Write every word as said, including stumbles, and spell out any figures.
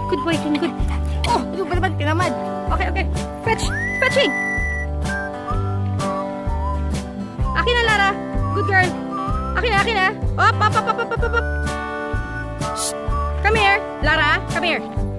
Good boy, good. Oh, ito ba naman, tinamad. Okay, okay. Fetch, fetching. Akin na, Lara. Good girl. Akin na, akin na. Up, up, up, up, up, up, up. Shh. Come here, Lara. Come here.